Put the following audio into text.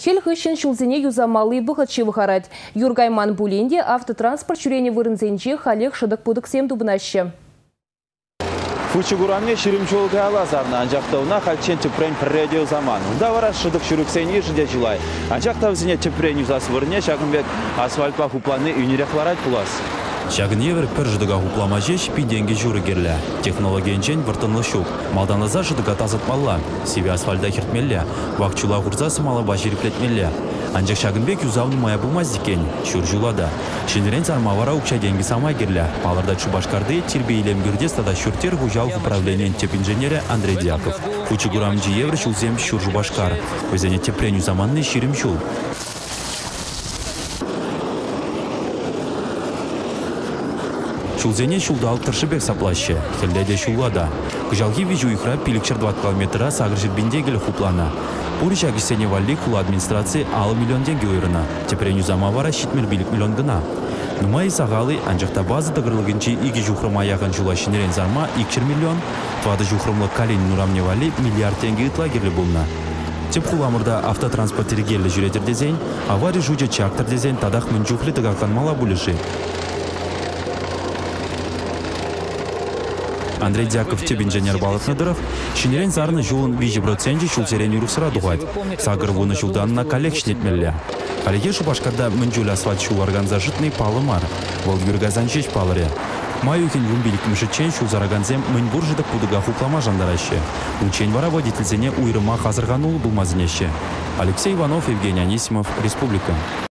Шел хыщен шулзене юзамалы выходчы выхарать. Юргайман Буленде автотранспорт чурени вырынзенче халех шыдық пудықсем дубынашы. Фучугуранне ширимчол галазарна анжақтауна халчен чепрен радио заман. Удавара шыдық шүріксені жыде жылай. Анжақтау зіне чепрен юзасы вырне шағынбет асфальтпа хупланы үйнерекларайт пулас. Шагын евер пір жыдыға хуплама жеш пиденге жүрі керлі. Технологиянчен выртынлы шук. Малданыза жыдыға тазытмалла. Себе асфальда хертмелле. Вақчула ғұрзасы мала бажириплетмелле. Анжақ шагынбек юзауны мая булмаз дикен. Шүр жулада. Шенерен сармавара укша деньги самай керлі. Палырда Чубашкарды тирбейлем гүрдес тада шүртер хужал управлениен теп инженері Андрей Дьяков. Фучугурамжи евер шулзем шүр Жубашкар. Өзене тепреню заманны ширим шул. Шулзене шулдал тыршыбек саплаще, хелдеде шуллада. Кыжалги вижу ихра пиликчер 20 километра сагржит биндегель хуплана. Пурича кисене валли хула администрации алы миллион деньги ойрына. Тепреню замавара щитмер билик миллион гына. Нумай сагалы анжақта базы дагырлыгынчи иги жухрыма яғын жулашынерен зарма 2 миллион, твады жухрымлы калин нурамне валли миллиард тенге ытлагерлі болна. Теп хуламырда автотранспортері келі жүретер дезен, аварий жуде чактыр дезен тадақ мін жухлы тыгаққан мала бұлышы. Андрей Дьяков теп инженер балық надыров, шинерен зарны жолын 5% шулсерен юрықсыра дуғайд. Сагыр вуны жолданына коллекшн етмелі. Халеге Шубашкарда мүнжөл асфальт шуларганза жытный палы мар. Вол юргазан шеш палыре. Майюхин вумбилик мышычен шулзараганзем мын буржыдық пудыға хуплама жандараще. Учень вара водительзене уйрыма хазырғанулы булмазынеще. Алексей Иванов, Евгений Анисимов, Республика.